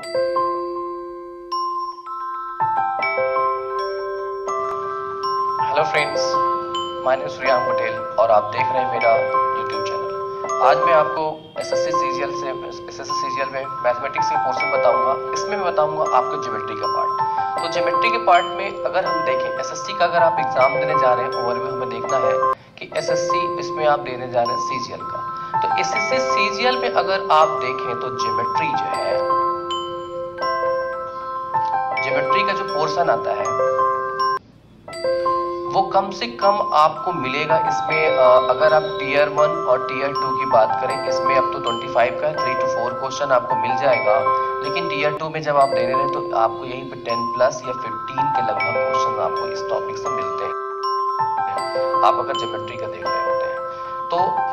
Hello friends, my name Shriram Patel और आप देख रहे हैं मेरा यूट्यूब चैनल। आज मैं आपको SSC-cgl में मैथमेटिक्स के पोर्शन बताऊंगा। इसमें मैं बताऊंगा आपको ज्योमेट्री का पार्ट। तो ज्योमेट्री के पार्ट में अगर हम देखें एसएससी का, अगर आप एग्जाम देने जा रहे हैं ओवरव्यू हमें देखना है कि एसएससी इसमें आप देने जा रहे हैं सीजीएल का। तो SSC-cgl में अगर आप देखें तो ज्योमेट्री जो है, ज्योमेट्री का जो पोर्शन आता है वो कम से कम आपको मिलेगा इसमें। अगर आप टीयर 1 और टीयर 2 की बात करें, इसमें अब तो 25 का 3 to 4 क्वेश्चन आपको मिल जाएगा। लेकिन टीयर 2 में जब आप देने रहे तो आपको यहीं पे 10 प्लस या 15 के लगभग क्वेश्चन आपको इस टॉपिक से मिलते हैं, आप अगर ज्योमेट्री का देख रहे होते हैं।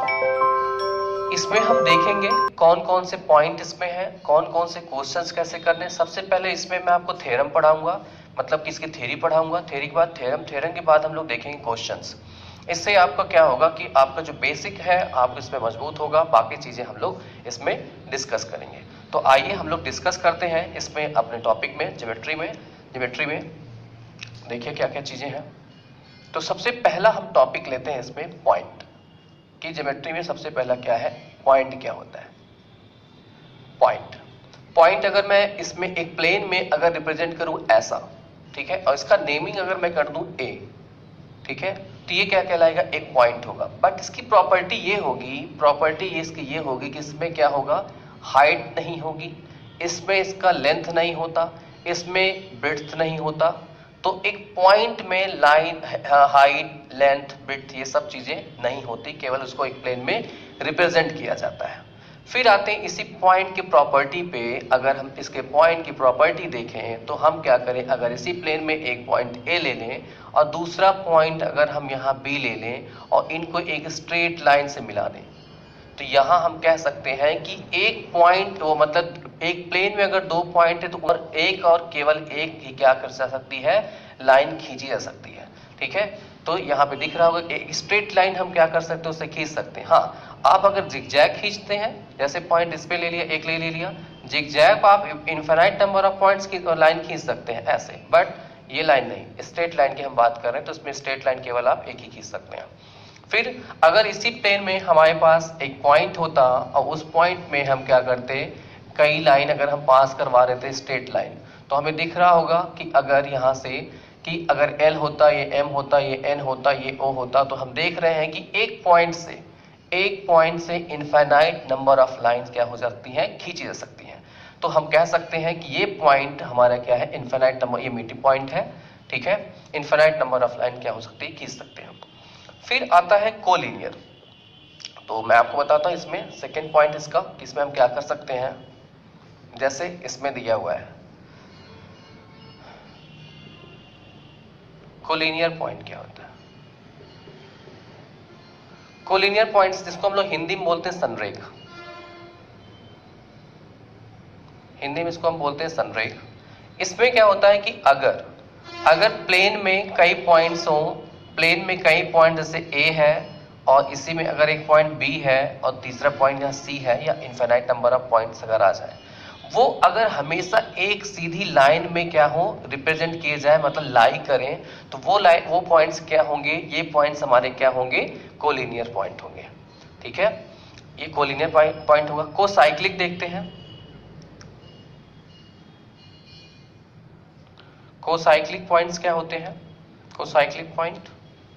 तो इसमें हम देखेंगे कौन कौन से पॉइंट इसमें है, कौन कौन से क्वेश्चंस कैसे करने। सबसे पहले इसमें मैं आपको थ्योरम पढ़ाऊंगा, मतलब कि इसकी थ्योरी पढ़ाऊंगा। थ्योरी के बाद थ्योरम, थ्योरम के बाद हम लोग देखेंगे क्वेश्चंस। इससे आपका क्या होगा कि आपका जो बेसिक है आप इसमें मजबूत होगा। बाकी चीजें हम लोग इसमें डिस्कस करेंगे। तो आइए हम लोग डिस्कस करते हैं इसमें अपने टॉपिक में, ज्योमेट्री में। ज्योमेट्री में देखिए क्या क्या चीजें हैं। तो सबसे पहला हम टॉपिक लेते हैं इसमें पॉइंट, कि ज्योमेट्री में सबसे पहला क्या है, पॉइंट क्या होता है। पॉइंट, पॉइंट अगर मैं इसमें एक प्लेन में अगर रिप्रेजेंट करूं ऐसा, ठीक है, और इसका नेमिंग अगर मैं कर दूं ए, ठीक है, तो ये क्या कहलाएगा, एक पॉइंट होगा। बट इसकी प्रॉपर्टी ये होगी, प्रॉपर्टी इसकी ये होगी कि इसमें क्या होगा, हाइट नहीं होगी, इसमें इसका लेंथ नहीं होता, इसमें ब्रेड्थ नहीं होता। तो एक पॉइंट में लाइन, हाइट, लेंथ, ब्रेड्थ ये सब चीजें नहीं होती, केवल उसको एक प्लेन में रिप्रेजेंट किया जाता है। फिर आते हैं इसी पॉइंट की प्रॉपर्टी पे। अगर हम इसके पॉइंट की प्रॉपर्टी देखें तो हम क्या करें, अगर इसी प्लेन में एक पॉइंट ए ले लें और दूसरा पॉइंट अगर हम यहाँ बी ले लें और इनको एक स्ट्रेट लाइन से मिला दें, तो यहाँ हम कह सकते हैं कि एक पॉइंट, वो मतलब एक प्लेन में अगर दो पॉइंट है तो एक और केवल एक ही क्या कर सकती है, लाइन खींची जा सकती है। ठीक है, तो यहाँ पे दिख रहा होगा एक स्ट्रेट लाइन हम क्या कर सकते हैं, उससे खींच सकते हैं। हाँ, आप अगर जिगजैग खींचते हैं, जैसे पॉइंट इस पे ले लिया, एक ले लिया, जिगजैग आप इनफाइनाइट नंबर ऑफ पॉइंट्स की लाइन खींच सकते हैं ऐसे, बट ये लाइन नहीं, स्ट्रेट लाइन की हम बात कर रहे हैं, तो इसमें स्ट्रेट लाइन केवल आप एक ही खींच सकते हैं। फिर अगर इसी प्लेन में हमारे पास एक पॉइंट होता और उस पॉइंट में हम क्या करते, कई लाइन अगर हम पास करवा रहे थे स्ट्रेट लाइन, तो हमें दिख रहा होगा कि अगर यहाँ से कि अगर L होता, ये M होता, ये N होता, ये O होता, तो हम देख रहे हैं कि एक पॉइंट से इनफाइनाइट नंबर ऑफ लाइंस क्या हो सकती हैं, खींची जा सकती हैं। तो हम कह सकते हैं कि ये पॉइंट हमारा क्या है, इनफाइनाइट नंबर, ये मीटिंग पॉइंट है। ठीक है, इनफाइनाइट नंबर ऑफ लाइन क्या हो सकती है, खींच सकते हैं। फिर आता है कोलिनियर। तो मैं आपको बताता हूं इसमें सेकेंड पॉइंट इसका, इसमें हम क्या कर सकते हैं, जैसे इसमें दिया हुआ है कोलिनियर पॉइंट क्या होता है। कोलिनियर पॉइंट्स जिसको हम लोग हिंदी में बोलते हैं संरेख, हिंदी में इसको हम बोलते हैं संरेख। इसमें क्या होता है कि अगर प्लेन में कई पॉइंट्स हो, प्लेन में कई पॉइंट जैसे ए है और इसी में अगर एक पॉइंट बी है और तीसरा पॉइंट यहाँ सी है, या इनफाइनाइट नंबर ऑफ पॉइंट्स अगर आ जाए, वो अगर हमेशा एक सीधी लाइन में क्या हो, रिप्रेजेंट किए जाए, मतलब लाई करें, तो वो पॉइंट्स क्या होंगे, ये पॉइंट्स हमारे क्या होंगे, कोलिनियर पॉइंट होंगे। ठीक है, ये कोलिनियर पॉइंट होगा। कोसाइक्लिक देखते हैं, कोसाइक्लिक पॉइंट्स क्या होते हैं। कोसाइक्लिक पॉइंट,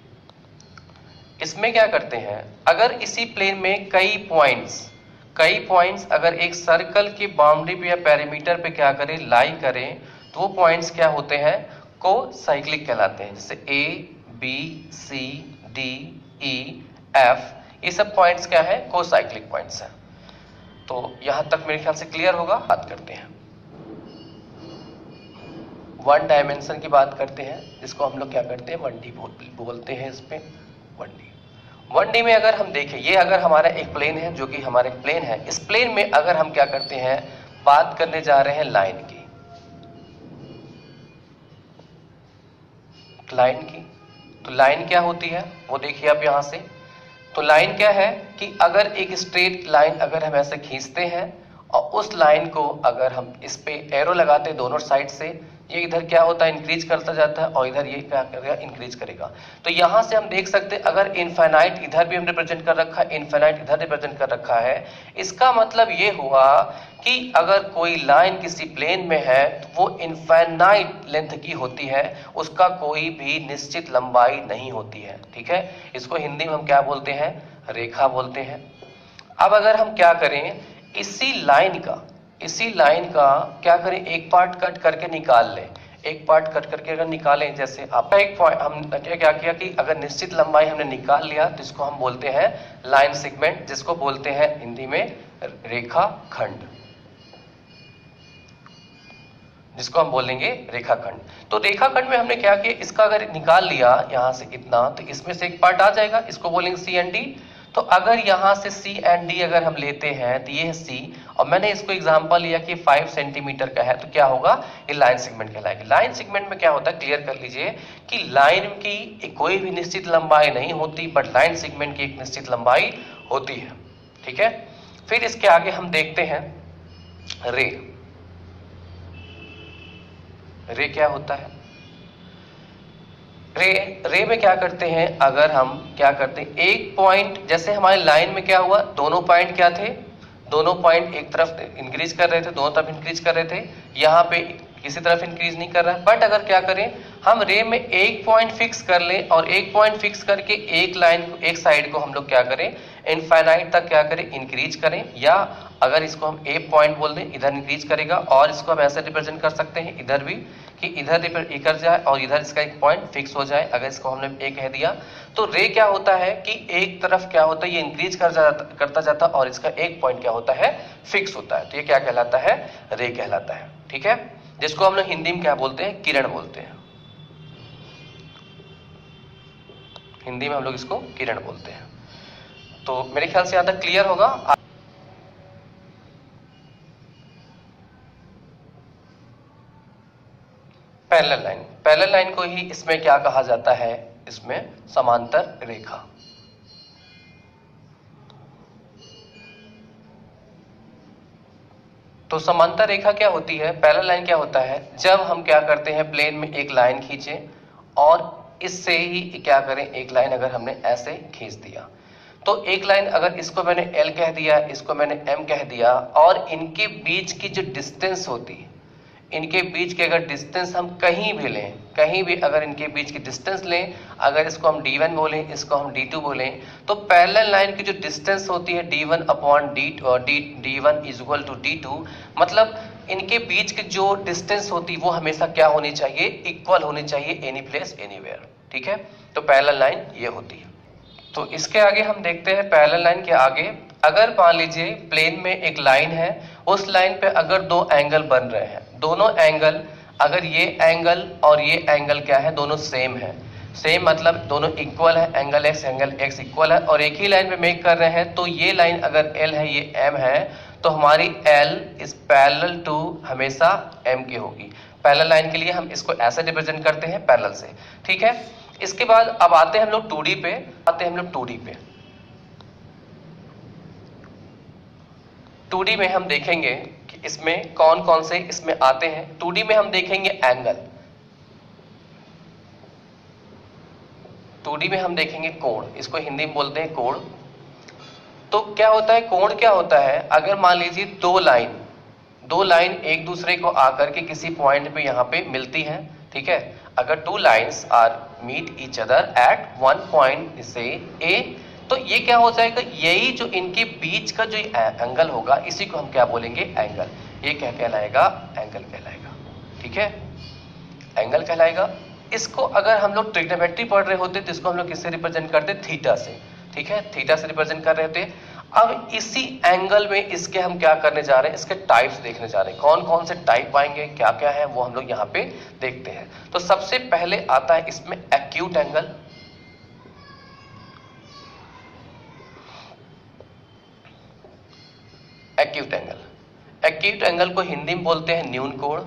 इसमें क्या करते हैं, अगर इसी प्लेन में कई पॉइंट्स अगर एक सर्कल की बाउंड्री पे या पेरीमीटर पे क्या करें, लाई करें, तो वो पॉइंट्स क्या होते हैं, कोसाइक्लिक कहलाते हैं। जैसे A, B, C, D, E, F, ये सब पॉइंट्स क्या है, कोसाइक्लिक पॉइंट्स हैं। तो यहां तक मेरे ख्याल से क्लियर होगा। बात करते हैं वन डायमेंशन की, बात करते हैं जिसको हम लोग क्या करते हैं, 1D बोलते हैं। इसमें 1D में अगर हम देखें, ये अगर हमारा एक प्लेन है, जो कि हमारा एक प्लेन है, इस प्लेन में अगर हम क्या करते हैं, बात करने जा रहे हैं लाइन की, तो लाइन क्या होती है वो देखिए आप यहां से। तो लाइन क्या है कि अगर एक स्ट्रेट लाइन अगर हम ऐसे खींचते हैं और उस लाइन को अगर हम इस पे एरो लगाते दोनों साइड से, ये इधर क्या होता है इंक्रीज करता जाता है और इधर ये क्या करेगा इंक्रीज करेगा। तो यहां से हम देख सकते हैं अगर इनफाइनाइट इधर भी हम रिप्रेजेंट कर रखा है, इनफाइनाइट इधर रिप्रेजेंट कर रखा है, इसका मतलब ये हुआ कि अगर कोई लाइन किसी प्लेन में है तो वो इनफाइनाइट लेंथ की होती है, उसका कोई भी निश्चित लंबाई नहीं होती है। ठीक है, इसको हिंदी में हम क्या बोलते हैं, रेखा बोलते हैं। अब अगर हम क्या करें, इसी लाइन का क्या करें, एक पार्ट कट करके निकाल लें, एक पार्ट कट करके अगर निकालें, जैसे आपका एक पॉइंट हमने क्या किया कि अगर निश्चित लंबाई हमने निकाल लिया तो इसको हम बोलते हैं लाइन सेगमेंट, जिसको बोलते हैं हिंदी में रेखाखंड, जिसको हम बोलेंगे रेखाखंड। तो रेखाखंड में हमने क्या किया, इसका अगर निकाल लिया यहां से इतना, तो इसमें से एक पार्ट आ जाएगा, इसको बोलेंगे सी एंड डी। तो अगर यहां से सी एंड डी अगर हम लेते हैं तो ये है सी, और मैंने इसको एग्जांपल लिया कि 5 सेंटीमीटर का है, तो क्या होगा, ये लाइन सेगमेंट कहलाएगी। लाइन सेगमेंट में क्या होता है, क्लियर कर लीजिए कि लाइन की कोई भी निश्चित लंबाई नहीं होती, बट लाइन सेगमेंट की एक निश्चित लंबाई होती है। ठीक है, फिर इसके आगे हम देखते हैं रे क्या होता है। रे में क्या करते हैं, अगर हम क्या करते हैं, एक पॉइंट, जैसे हमारे लाइन में क्या हुआ, दोनों पॉइंट क्या थे, दोनों पॉइंट एक तरफ इंक्रीज कर रहे थे, दोनों तरफ इंक्रीज कर रहे थे, यहाँ पे किसी तरफ इंक्रीज नहीं कर रहा है। बट अगर क्या करें, हम रे में एक पॉइंट फिक्स कर लें और एक पॉइंट फिक्स करके एक लाइन, एक साइड को हम लोग क्या करें, इनफाइनाइट तक क्या करें, इंक्रीज करें, या अगर इसको हम ए पॉइंट बोल दें, इधर इंक्रीज करेगा, और इसको हम ऐसे रिप्रेजेंट कर सकते हैं इधर भी कि इधर कर जाए और इधर इसका एक पॉइंट फिक्स हो जाए। अगर इसको हमने ए कह दिया तो रे क्या होता है कि एक तरफ क्या होता है, ये इंक्रीज करता जाता और इसका एक पॉइंट क्या होता है, फिक्स होता है। तो ये क्या कहलाता है, रे कहलाता है। ठीक है, जिसको हम लोग हिंदी में क्या बोलते हैं, किरण बोलते हैं। हिंदी में हम लोग इसको किरण बोलते हैं। तो मेरे ख्याल से यहां तक क्लियर होगा। पैरेलल लाइन को ही इसमें क्या कहा जाता है, इसमें समांतर रेखा। तो समांतर रेखा क्या होती है, पैरेलल लाइन क्या होता है, जब हम क्या करते हैं प्लेन में एक लाइन खींचे और इससे ही क्या करें, एक लाइन अगर हमने ऐसे खींच दिया, तो एक लाइन अगर इसको मैंने L कह दिया, इसको मैंने M कह दिया, और इनके बीच की जो डिस्टेंस होती है, इनके बीच के अगर डिस्टेंस हम कहीं भी लें, कहीं भी अगर इनके बीच की डिस्टेंस लें, अगर इसको हम D1 बोलें, इसको हम D2 बोलें, तो पैरेलल लाइन की जो डिस्टेंस होती है D1 upon D1 is equal to D2, मतलब इनके बीच की जो डिस्टेंस होती है वो हमेशा क्या होनी चाहिए, इक्वल होनी चाहिए, एनी प्लेस एनीवेयर। ठीक है, तो पैरेलल लाइन ये होती है। तो इसके आगे हम देखते हैं, पैरेलल लाइन के आगे अगर मान लीजिए प्लेन में एक लाइन है, उस लाइन पे अगर दो एंगल बन रहे हैं, दोनों एंगल, अगर ये एंगल और ये एंगल क्या है, दोनों सेम है, सेम मतलब दोनों इक्वल है, एंगल एक्स इक्वल है, और एक ही लाइन पे मेक कर रहे हैं, तो ये लाइन अगर L है, ये M है, तो हमारी L इज पैरेलल टू हमेशा M की होगी। पैरेलल लाइन के लिए हम इसको ऐसे रिप्रेजेंट करते हैं पैरेलल से। ठीक है, इसके बाद अब आते हैं हम लोग 2D पे, आते हैं हम लोग 2D पे। 2D में हम देखेंगे कि इसमें कौन कौन से इसमें आते हैं। 2D में हम देखेंगे एंगल, 2D में हम देखेंगे कोण, इसको हिंदी में बोलते हैं कोण। तो क्या होता है, कोण क्या होता है, अगर मान लीजिए दो लाइन एक दूसरे को आकर के किसी पॉइंट पे यहाँ पे मिलती है, ठीक है, अगर two lines are meet each other at one point से ए, तो ये क्या हो जाएगा, यही जो इनके बीच का जो एंगल होगा, इसी को हम क्या बोलेंगे, एंगल। ये क्या कहलाएगा, एंगल कहलाएगा। ठीक है, एंगल कहलाएगा। इसको अगर हम लोग ट्रिग्नोमेट्री पढ़ रहे होते तो इसको हम लोग किससे रिप्रेजेंट करते, थीटा से। ठीक है, थीटा से रिप्रेजेंट कर रहे थे। अब इसी एंगल में इसके हम क्या करने जा रहे हैं, इसके टाइप्स देखने जा रहे हैं, कौन कौन से टाइप आएंगे, क्या क्या है वो हम लोग यहाँ पे देखते हैं। तो सबसे पहले आता है इसमें acute angle. Acute angle, acute angle को हिंदी में बोलते हैं न्यून कोण।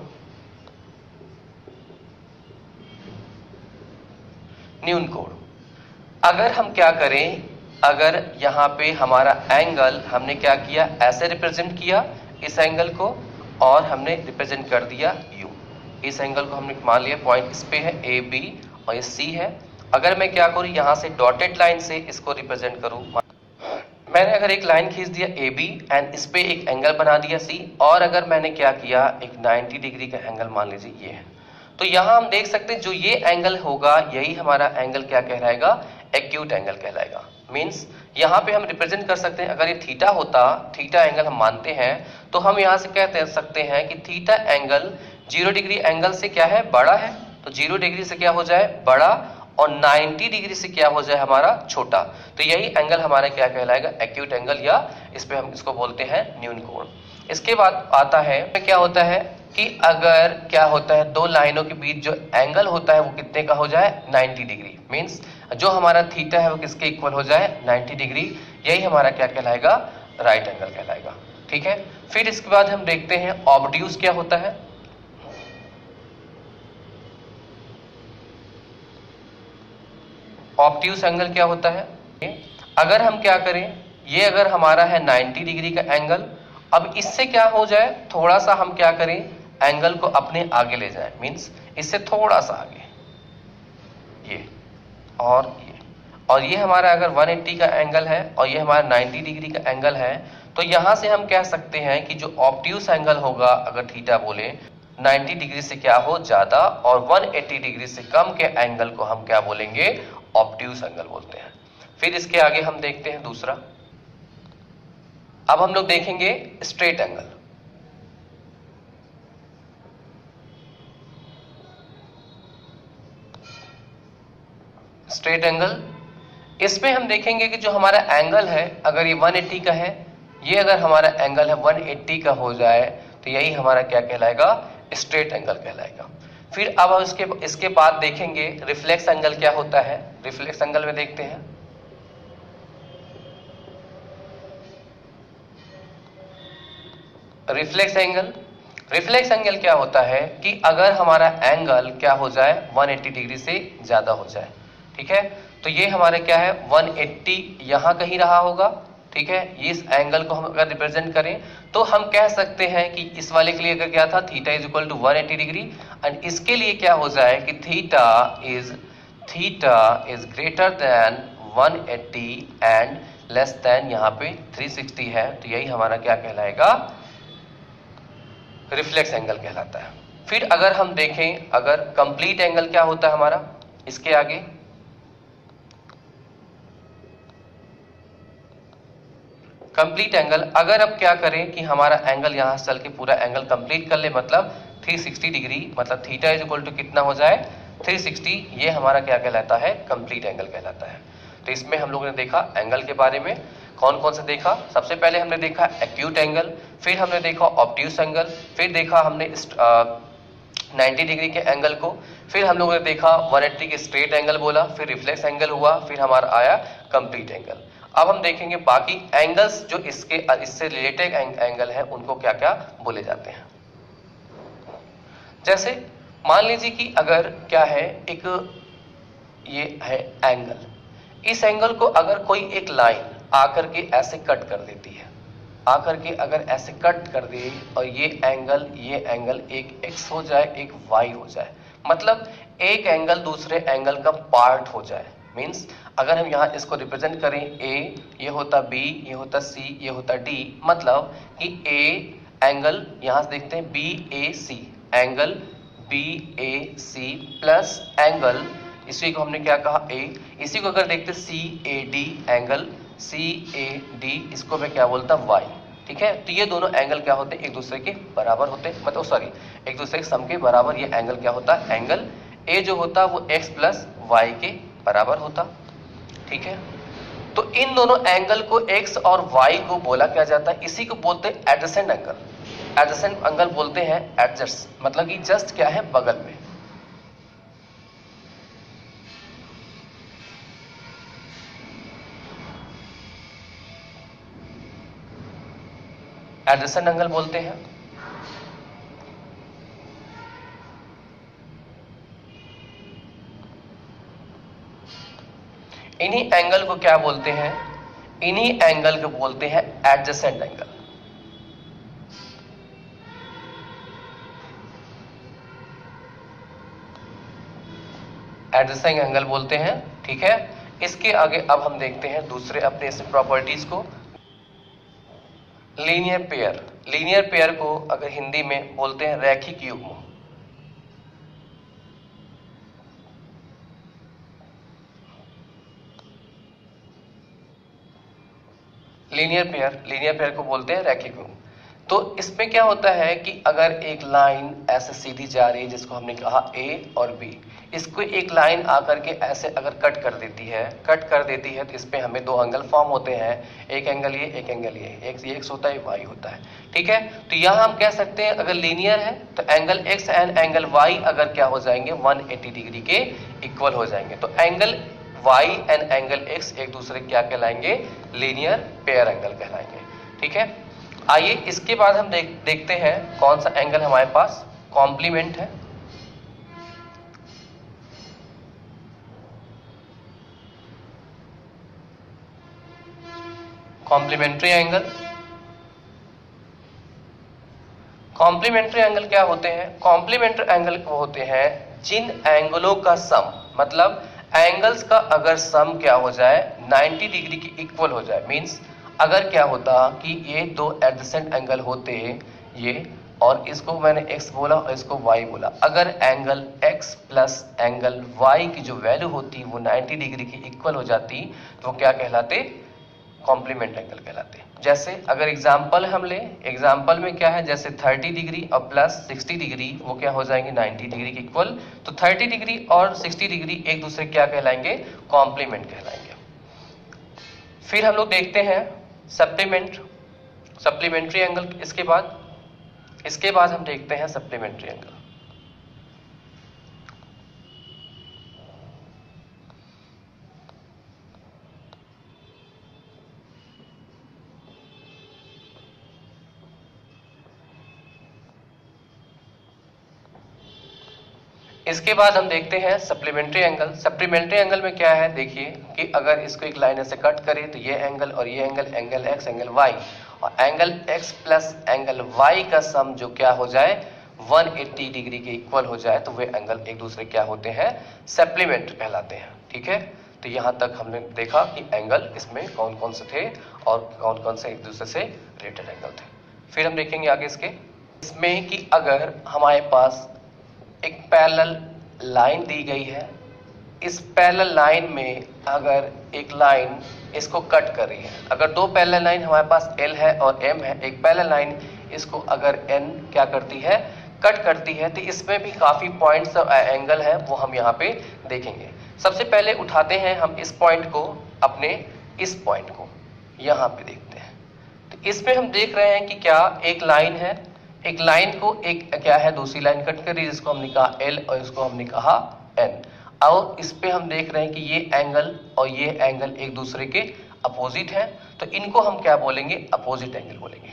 न्यून कोण अगर हम क्या करें, अगर यहां पे हमारा एंगल हमने क्या किया, ऐसे रिप्रेजेंट किया, इस एंगल को, और हमने रिप्रेजेंट कर दिया u। इस एंगल को हमने मान लिया पॉइंट इस पे है ए बी और ये सी है। अगर मैं क्या करूँ, यहाँ से डॉटेड लाइन से इसको रिप्रेजेंट करूँ, मैंने अगर एक लाइन खींच दिया ए बी एंड इस पे एक एंगल बना दिया सी, और अगर मैंने क्या किया एक 90 डिग्री का एंगल मान लीजिए ये है, तो यहां हम देख सकते हैं जो ये एंगल होगा यही हमारा एंगल क्या कहलाएगा, एक्यूट एंगल कहलाएगा। मींस यहां पे हम रिप्रेजेंट कर सकते हैं, अगर ये थीटा होता, थीटा एंगल हम मानते हैं, तो हम यहां से कह सकते हैं कि थीटा एंगल 0 डिग्री एंगल से क्या है, बड़ा है, तो 0 डिग्री से क्या हो जाए, बड़ा, और 90 डिग्री से क्या हो जाए हमारा, छोटा। तो यही एंगल हमारा क्या कहलाएगा, एक्यूट एंगल, या इस पे हम इसको बोलते हैं न्यून कोण। इसके बाद आता है क्या होता है कि अगर क्या होता है दो लाइनों के बीच जो एंगल होता है वो कितने का हो जाए, 90 डिग्री। मींस जो हमारा थीटा है वो किसके इक्वल हो जाए, 90 डिग्री। यही हमारा क्या कहलाएगा, राइट एंगल कहलाएगा। ठीक है, फिर इसके बाद हम देखते हैं ऑब्ट्यूज क्या होता है। ऑब्ट्यूज एंगल क्या होता है, अगर हम क्या करें, ये अगर हमारा है 90 डिग्री का एंगल, अब इससे क्या हो जाए, थोड़ा सा हम क्या करें, एंगल को अपने आगे ले जाए, मींस इससे थोड़ा सा आगे, ये और ये हमारा अगर 180 का एंगल है और ये हमारा 90 डिग्री का एंगल है, तो यहां से हम कह सकते हैं कि जो ऑब्ट्यूज एंगल होगा, अगर थीटा बोले, 90 डिग्री से क्या हो, ज्यादा, और 180 डिग्री से कम के एंगल को हम क्या बोलेंगे, ऑब्ट्यूज एंगल बोलते हैं। फिर इसके आगे हम देखते हैं दूसरा, अब हम लोग देखेंगे स्ट्रेट एंगल। स्ट्रेट एंगल, इसमें हम देखेंगे कि जो हमारा एंगल है, अगर ये 180 का है, ये अगर हमारा एंगल है 180 का हो जाए, तो यही हमारा क्या कहलाएगा, स्ट्रेट एंगल कहलाएगा। फिर अब इसके बाद देखेंगे रिफ्लेक्स एंगल क्या होता है। रिफ्लेक्स एंगल में देखते हैं, रिफ्लेक्स एंगल क्या होता है कि अगर हमारा एंगल क्या हो जाए, 180 डिग्री से ज्यादा हो जाए। ठीक है, तो ये हमारे क्या है, 180 यहां कहीं रहा होगा। ठीक है, इस एंगल को हम अगर रिप्रेजेंट करें तो हम कह सकते हैं कि इस वाले के लिए अगर क्या था, theta is equal to 180 degree, and इसके लिए क्या हो जाए कि theta is greater than 180 and less than यहाँ पे 360 है, तो यही हमारा क्या कहलाएगा, रिफ्लेक्स एंगल कहलाता है। फिर अगर हम देखें, अगर कंप्लीट एंगल क्या होता है हमारा, इसके आगे कंप्लीट एंगल, अगर अब क्या करें कि हमारा एंगल यहां से चल के पूरा एंगल कंप्लीट कर ले, मतलब 360 डिग्री, मतलब थीटा इज इक्वल टू कितना हो जाए, 360, ये हमारा क्या कहलाता है, कंप्लीट एंगल कहलाता है। तो इसमें हम लोगों ने देखा एंगल के बारे में, कौन कौन से देखा, सबसे पहले हमने देखा एक्यूट एंगल, फिर हमने देखा ऑब्ट्यूज एंगल, फिर देखा हमने 90 डिग्री के एंगल को, फिर हम लोगों ने देखा 180 के स्ट्रेट एंगल बोला, फिर रिफ्लेक्स एंगल हुआ, फिर हमारा आया कंप्लीट एंगल। अब हम देखेंगे बाकी एंगल्स जो इससे रिलेटेड एंगल है, उनको क्या क्या बोले जाते हैं। जैसे मान लीजिए कि अगर क्या है, एक ये है एंगल, इस एंगल को अगर कोई एक लाइन आकर के ऐसे कट कर देती है, आकर के अगर ऐसे कट कर दे, और ये एंगल एक x हो जाए, एक y हो जाए, मतलब एक एंगल दूसरे एंगल का पार्ट हो जाए। मींस अगर हम यहाँ इसको रिप्रेजेंट करें, a ये होता b, ये होता c, ये होता d, मतलब कि a एंगल यहां से देखते हैं BAC, angle BAC plus angle, इसी को हमने क्या कहा a, इसी को अगर देखते CAD, एंगल CAD, इसको मैं क्या बोलता y। ठीक है, तो ये दोनों एंगल क्या होते हैं, एक दूसरे के बराबर होते हैं, मतलब सॉरी एक दूसरे के सम के बराबर। ये एंगल क्या होता है, एंगल A जो होता है वो x प्लस y के बराबर होता। ठीक है, तो इन दोनों एंगल को x और y को बोला क्या जाता है, इसी को बोलते हैं एडजेसेंट एंगल। एडजेसेंट एंगल बोलते हैं एडजस्ट, मतलब कि जस्ट क्या है, बगल में। एडजेसेंट एंगल बोलते हैं। इन्हीं एंगल को क्या बोलते हैं, इन्हीं एंगल को बोलते हैं एडजेसेंट एंगल। एडजेसेंट एंगल बोलते हैं। ठीक है, इसके आगे अब हम देखते हैं दूसरे अपने इस प्रॉपर्टीज को। लीनियर पेयर, लीनियर पेयर को अगर हिंदी में बोलते हैं रैखिक युग्म। लीनियर पेयर को बोलते हैं रैखिक युग्म। तो इसमें क्या होता है कि अगर एक लाइन ऐसे सीधी जा रही है, जिसको हमने कहा ए और बी, इसको एक लाइन आकर के ऐसे अगर कट कर देती है तो इसमें हमें दो एंगल फॉर्म होते हैं, एक एंगल ये, एक एंगल ये, एक एक्स होता है, वाई होता है। ठीक है, तो यहां हम कह सकते हैं अगर लीनियर है तो angle x and angle y अगर क्या हो जाएंगे 180 डिग्री के इक्वल हो जाएंगे। तो angle y and angle x एक दूसरे क्या कहलाएंगे, लीनियर पेयर एंगल कहलाएंगे। ठीक है, आइए इसके बाद हम देखते हैं कौन सा एंगल हमारे पास कॉम्प्लीमेंट है। Complementary angle. कॉम्प्लीमेंट्री एंगल क्या होते हैं? कॉम्प्लीमेंट्री एंगल वो होते हैं जिन एंगलों का सम, मतलब एंगल्स का अगर सम क्या हो जाए 90 डिग्री के इक्वल हो जाए। मींस अगर क्या होता कि ये दो एडजेसेंट एंगल होते ये, और इसको मैंने x बोला और इसको y बोला, अगर angle x plus angle y की जो वैल्यू होती वो 90 डिग्री की इक्वल हो जाती तो वो क्या कहलाते, कॉम्प्लीमेंट एंगल कहलाते। जैसे अगर एग्जांपल हम ले, एग्जांपल में क्या है, जैसे 30 डिग्री और प्लस 60 डिग्री वो क्या हो जाएंगे 90 डिग्री के इक्वल। तो 30 डिग्री और 60 डिग्री एक दूसरे क्या कहलाएंगे, कॉम्प्लीमेंट कहलाएंगे। फिर हम लोग देखते हैं सप्लीमेंट्री एंगल। इसके बाद हम देखते हैं सप्लीमेंट्री एंगल। इसके बाद हम देखते हैं सप्लीमेंट्री एंगल। सप्लीमेंट्री एंगल में क्या है, देखिए कि अगर इसको एक लाइन से कट करें तो ये एंगल और ये एंगल एक्स एंगल वाई, और angle x plus angle y का सम जो क्या हो जाए 180 डिग्री के इक्वल हो जाए, तो वे एंगल एक दूसरे क्या होते हैं, सप्लीमेंट कहलाते हैं। ठीक है, तो यहां तक हमने देखा कि एंगल इसमें कौन कौन से थे और कौन कौन से एक दूसरे से रिलेटेड एंगल थे। फिर हम देखेंगे आगे इसमें कि अगर हमारे पास एक पैरेलल लाइन दी गई है, इस पैरेलल लाइन में अगर एक लाइन इसको कट कर रही है, अगर दो पैरेलल लाइन हमारे पास L है और M है, एक पैरेलल लाइन इसको अगर N क्या करती है, कट करती है, तो इसमें भी काफी पॉइंट्स और एंगल है वो हम यहाँ पे देखेंगे। सबसे पहले उठाते हैं हम इस पॉइंट को, अपने इस पॉइंट को यहाँ पे देखते हैं। तो इसमें हम देख रहे हैं कि क्या एक लाइन है, एक लाइन को एक क्या है दूसरी लाइन कट कर रही है, जिसको हमने कहा L और इसको हमने कहा N, और इस पे हम देख रहे हैं कि ये एंगल और ये एंगल एक दूसरे के अपोजिट है, तो इनको हम क्या बोलेंगे, अपोजिट एंगल बोलेंगे।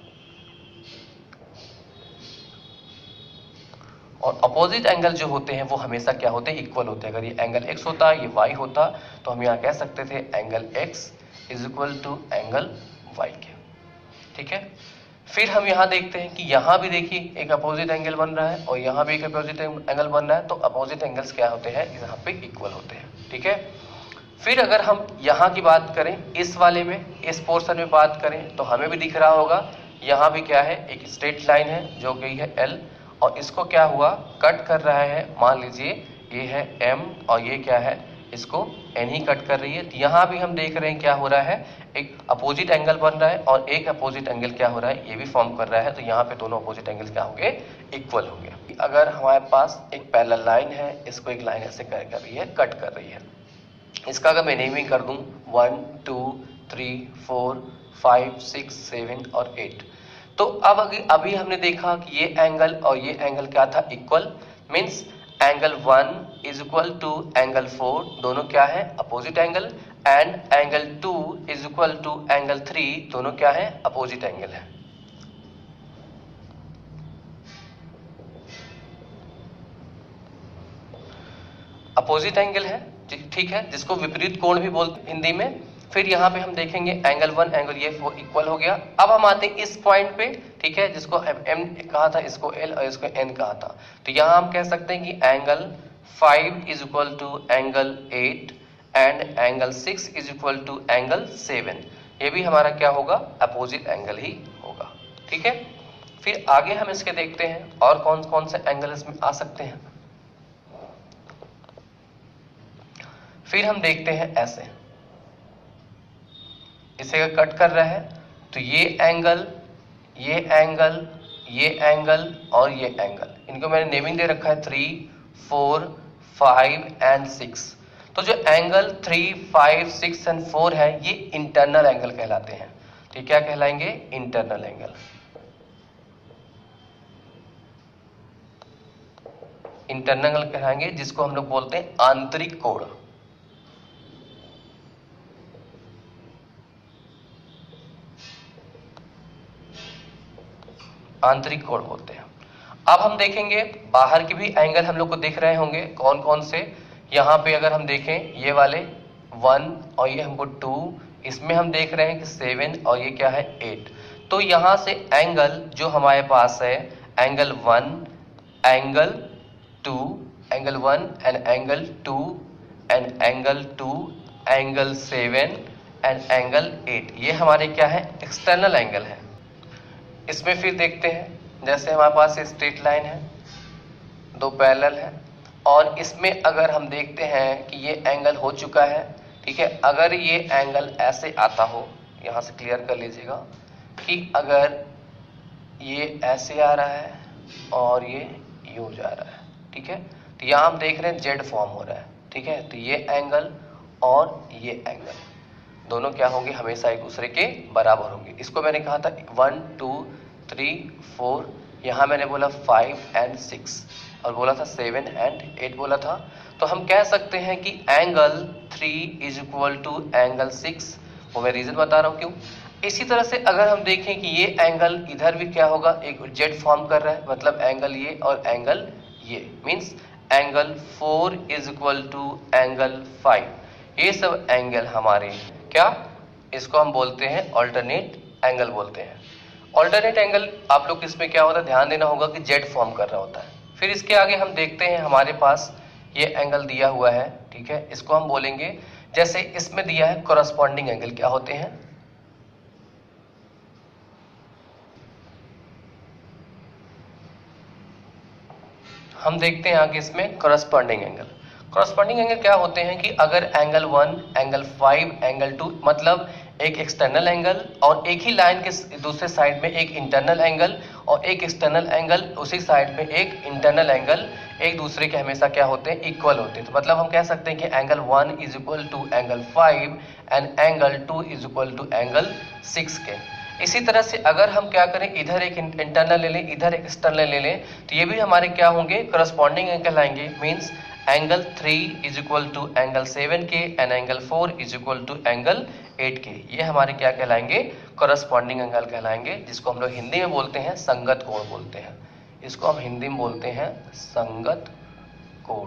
और अपोजिट एंगल जो होते हैं वो हमेशा क्या होते हैं, इक्वल होते हैं। अगर ये एंगल x होता, ये y होता, तो हम यहाँ कह सकते थे angle x is equal to angle y के। ठीक है, फिर हम यहाँ देखते हैं कि यहाँ भी देखिए एक अपोजिट एंगल बन रहा है और यहाँ भी एक अपोजिट एंगल बन रहा है, तो अपोजिट एंगल्स क्या होते हैं, यहाँ पे इक्वल होते हैं। ठीक है, फिर अगर हम यहाँ की बात करें, इस वाले में, इस पोर्शन में बात करें, तो हमें भी दिख रहा होगा यहाँ भी क्या है, एक स्ट्रेट लाइन है जो गई है L, और इसको क्या हुआ, कट कर रहा है, मान लीजिए ये है M और ये क्या है, इसको N ही कट कर रही है। तो यहाँ भी हम देख रहे हैं क्या हो रहा है, एक अपोजिट एंगल बन रहा है और एक अपोजिट एंगल क्या हो रहा है, ये भी फॉर्म कर रहा है। तो यहाँ पे दोनों अपोजिट एंगल्स क्या होंगे, इक्वल होंगे। अगर हमारे पास एक पैरेलल लाइन है, इसको एक लाइन ऐसे कर रही है, कट कर रही है, इसका अगर मैं नेमिंग कर दूं 1 2 3 4 5 6 7 और 8, तो अब अभी हमने देखा कि ये एंगल और ये एंगल क्या था, equal. Means angle 1 is equal to angle 4, दोनों क्या है, opposite angle, and angle 2 is equal to angle 3, दोनों क्या है, अपोजिट एंगल है। अपोजिट एंगल है, ठीक है, जिसको विपरीत कोण भी बोलते हिंदी में। फिर यहाँ पे हम देखेंगे एंगल 1 एंगल ये वो इक्वल हो गया। अब हम आते हैं इस पॉइंट पे, ठीक है, जिसको M कहा था, इसको L और इसको N कहा था। तो यहाँ हम कह सकते हैं कि angle 5 is equal to angle 8 and angle 6 is equal to angle 7। ये भी हमारा क्या होगा, अपोजिट एंगल ही होगा। ठीक है, फिर आगे हम इसके देखते हैं और कौन कौन से एंगल इसमें आ सकते हैं। फिर हम देखते हैं ऐसे, इसे अगर कट कर रहा है तो ये एंगल, ये एंगल, ये एंगल और ये एंगल, इनको मैंने नेमिंग दे रखा है 3, 4, 5 एंड 6। तो जो एंगल 3, 5, 6 एंड 4 है ये इंटरनल एंगल कहलाते हैं। तो क्या कहलाएंगे, इंटरनल एंगल। इंटरनल एंगल कहलाएंगे, जिसको हम लोग बोलते हैं आंतरिक कोण। आंतरिक कोण बोलते हैं। अब हम देखेंगे बाहर के भी एंगल हम लोग को दिख रहे होंगे, कौन कौन से। यहाँ पे अगर हम देखें ये वाले 1 और ये हमको 2, इसमें हम देख रहे हैं कि 7 और ये क्या है 8। तो यहाँ से एंगल जो हमारे पास है, angle 1, angle 2, angle 1 and angle 2 and angle 2, angle 7 and angle 8, ये हमारे क्या है, एक्सटर्नल एंगल है। इसमें फिर देखते हैं, जैसे हमारे पास स्ट्रेट लाइन है, दो पैरेलल है, और इसमें अगर हम देखते हैं कि ये एंगल हो चुका है, ठीक है। अगर ये एंगल ऐसे आता हो, यहां से क्लियर कर लीजिएगा कि अगर ये ऐसे आ रहा है और ये यूं जा रहा है, ठीक है, तो यहां हम देख रहे हैं जेड फॉर्म हो रहा है, ठीक है। तो ये एंगल और ये एंगल दोनों क्या होंगे, हमेशा एक दूसरे के बराबर होंगे। इसको मैंने कहा था 1, 2, 3, 4, यहां मैंने बोला 5 एंड 6 और बोला था 7 एंड 8 बोला था। तो हम कह सकते हैं कि angle 3 is equal to angle 6, वो मैं रीजन बता रहा हूं क्यों। इसी तरह से अगर हम देखें कि ये एंगल इधर भी क्या होगा, एक जेड फॉर्म कर रहा है, मतलब एंगल ये और एंगल ये, means angle 4 is equal to angle 5। ये सब एंगल हमारे क्या, इसको हम बोलते हैं ऑल्टरनेट एंगल बोलते हैं। ऑल्टरनेट एंगल आप लोग इसमें क्या होता है, ध्यान देना होगा कि जेड फॉर्म कर रहा होता है। फिर इसके आगे हम देखते हैं, हमारे पास ये एंगल दिया हुआ है, ठीक है, इसको हम बोलेंगे, जैसे इसमें दिया है कॉरस्पॉन्डिंग एंगल क्या होते हैं, हम देखते हैं आगे इसमें कॉरस्पॉन्डिंग एंगल। कॉरस्पॉन्डिंग एंगल क्या होते हैं कि अगर एंगल 1, एंगल 5, एंगल 2, मतलब एक एक्सटर्नल एंगल और एक ही लाइन के दूसरे साइड में एक इंटरनल एंगल और एक एक्सटर्नल एंगल उसी साइड में एक इंटरनल एंगल, एक दूसरे के हमेशा क्या होते हैं, इक्वल होते हैं। तो मतलब हम कह सकते हैं कि angle 1 is equal to angle 5 and angle 2 is equal to angle 6 के। इसी तरह से अगर हम क्या करें, इधर एक इंटरनल ले लें, इधर एक एक्सटर्नल ले लें, तो ये भी हमारे क्या होंगे, करस्पॉन्डिंग एंगल आएंगे। Means angle 3 is equal to angle 7 के and angle 4 is equal to angle 8 के। ये हमारे क्या कहलाएंगे, करस्पॉन्डिंग एंगल कहलाएंगे, जिसको हम लोग हिंदी में बोलते हैं संगत कोण बोलते हैं। इसको हम हिंदी में बोलते हैं संगत कोण।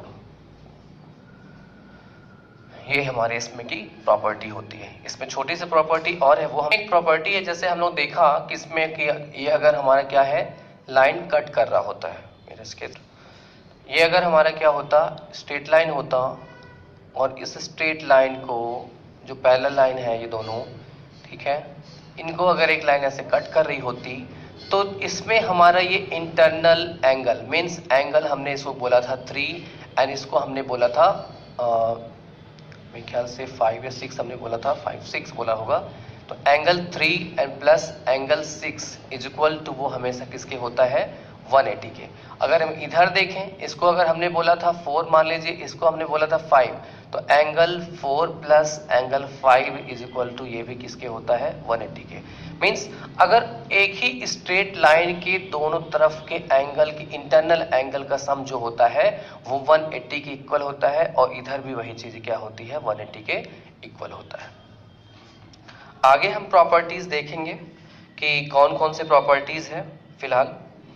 ये हमारे इसमें की प्रॉपर्टी होती है। इसमें छोटी सी प्रॉपर्टी और है, वो हम एक प्रॉपर्टी है, जैसे हम लोग देखा कि इसमें कि ये अगर हमारा क्या है, लाइन कट कर रहा होता है, मेरे इसके ये अगर हमारा क्या होता, स्ट्रेट लाइन होता, और इस स्ट्रेट लाइन को जो पैरेलल लाइन है ये दोनों, ठीक है, इनको अगर एक लाइन ऐसे कट कर रही होती, तो इसमें हमारा ये इंटरनल एंगल, मीन्स एंगल हमने इसको बोला था 3 एंड इसको हमने बोला था मेरे ख्याल से 5 या 6 हमने बोला था, 5, 6 बोला होगा। तो angle 3 and plus angle 6 is equal to वो हमेशा किसके होता है, 180 के। अगर हम इधर देखें, इसको अगर हमने बोला था 4 मान लीजिए, इसको हमने बोला था 5, तो angle 4 plus angle 5 is equal to ये भी किसके होता है, 180 के। मीन्स अगर एक ही स्ट्रेट लाइन के दोनों तरफ के एंगल की इंटरनल एंगल का सम जो होता है वो 180 के इक्वल होता है, और इधर भी वही चीज क्या होती है, 180 के इक्वल होता है। आगे हम प्रॉपर्टीज देखेंगे कि कौन कौन से प्रॉपर्टीज है। फिलहाल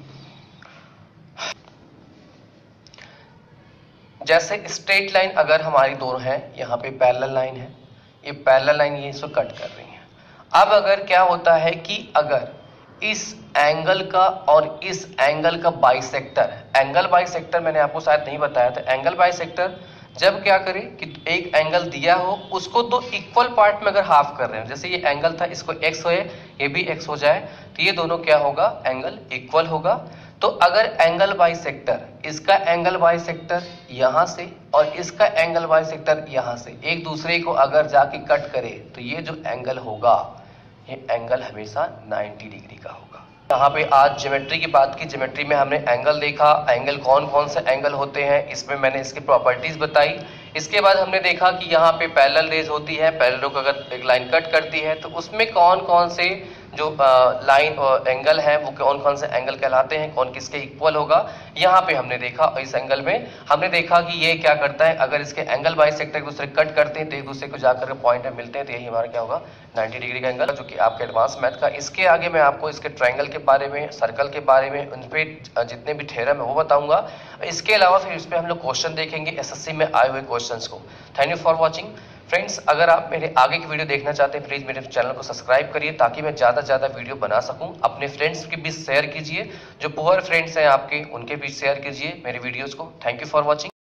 जैसे स्ट्रेट लाइन अगर हमारी दोनों है, यहाँ पे पैरेलल लाइन है, ये पैरेलल लाइन ये इसको कट कर रही है। अब अगर क्या होता है कि अगर इस एंगल का और इस एंगल का बाइसेक्टर। एंगल बाइसेक्टर मैंने आपको शायद नहीं बताया था। एंगल बाइसेक्टर जब क्या करें कि एक एंगल दिया हो उसको दो इक्वल पार्ट में अगर हाफ कर रहे हो, जैसे ये एंगल था इसको x हो, ये भी x हो जाए, तो ये दोनों क्या होगा, एंगल इक्वल होगा। तो अगर एंगल बाइसेक्टर, इसका एंगल बाइसेक्टर यहां से और इसका एंगल बाइसेक्टर यहां से एक दूसरे को अगर जाके कट करे, तो ये जो एंगल होगा ये एंगल हमेशा 90 डिग्री का होगा। यहाँ पे आज ज्योमेट्री की बात की। ज्योमेट्री में हमने एंगल देखा, एंगल कौन कौन से एंगल होते हैं, इसमें मैंने इसकी प्रॉपर्टीज बताई। इसके बाद हमने देखा कि यहाँ पे पैरेलल रेज होती है, पैरेलल रो को अगर एक लाइन कट करती है तो उसमें कौन कौन से जो लाइन एंगल है वो कौन कौन से एंगल कहलाते हैं, कौन किसके इक्वल होगा, यहाँ पे हमने देखा। और इस एंगल में हमने देखा कि ये क्या करता है, अगर इसके एंगल बाइसेक्टर एक दूसरे कट करते हैं तो एक दूसरे को जाकर पॉइंट में मिलते हैं, तो यही हमारा क्या होगा, 90 डिग्री का एंगल, जो कि आपके एडवांस मैथ का। इसके आगे मैं आपको इसके ट्रायंगल के बारे में, सर्कल के बारे में, उन पे जितने भी थ्योरम है वो बताऊंगा। इसके अलावा फिर इस पे हम लोग क्वेश्चन देखेंगे, एसएससी में आए हुए क्वेश्चंस को। Thank you for watching friends. अगर आप मेरे आगे की वीडियो देखना चाहते हैं, प्लीज मेरे चैनल को सब्सक्राइब करिए ताकि मैं ज्यादा से ज्यादा वीडियो बना सकूं। अपने फ्रेंड्स के बीच शेयर कीजिए, जो पुअर फ्रेंड्स हैं आपके उनके बीच शेयर कीजिए मेरे वीडियोस को। Thank you for watching.